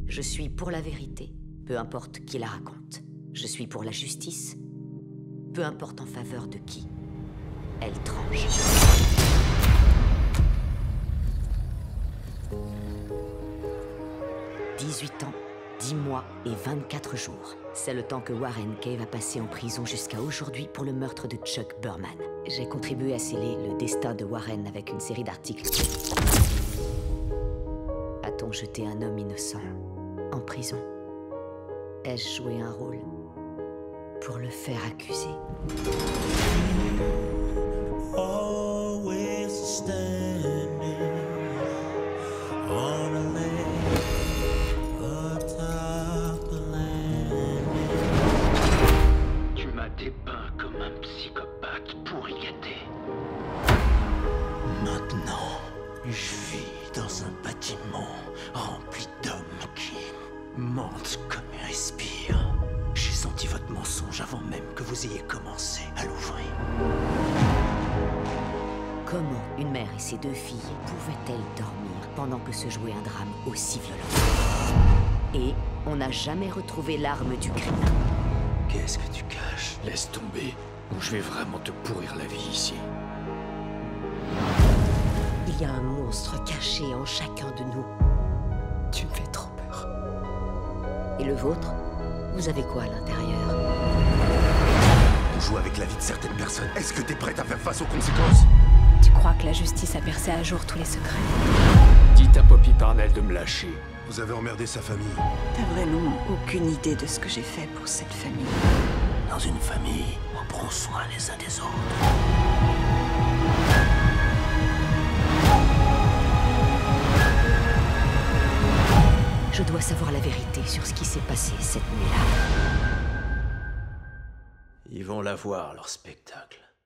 Je suis pour la vérité, peu importe qui la raconte. Je suis pour la justice, peu importe en faveur de qui elle tranche. « 18 ans, 10 mois et 24 jours. C'est le temps que Warren Cave a passé en prison jusqu'à aujourd'hui pour le meurtre de Chuck Burman. J'ai contribué à sceller le destin de Warren avec une série d'articles. A-t-on jeté un homme innocent en prison? Ai-je joué un rôle pour le faire accuser? Always standing on a ledge atop the landing. Tu m'as dépeint comme un psychopathe pourri gâté. Maintenant, je vis dans un bâtiment rempli d'hommes qui mentent comme ils respirent. J'ai senti votre mensonge avant même que vous ayez commencé à l'ouvrir. Comment une mère et ses 2 filles pouvaient-elles dormir pendant que se jouait un drame aussi violent? Et on n'a jamais retrouvé l'arme du crime. Qu'est-ce que tu caches? Laisse tomber, ou je vais vraiment te pourrir la vie ici. Il y a un monstre caché en chacun de nous. Tu me fais trop peur. Et le vôtre? Vous avez quoi à l'intérieur? On joue avec la vie de certaines personnes. Est-ce que t'es prête à faire face aux conséquences? Tu crois que la justice a percé à jour tous les secrets? Dites à Poppy Parnell de me lâcher. Vous avez emmerdé sa famille. T'as vraiment aucune idée de ce que j'ai fait pour cette famille. Dans une famille, on prend soin les uns des autres. Je dois savoir la vérité sur ce qui s'est passé cette nuit-là. Ils vont la voir, leur spectacle.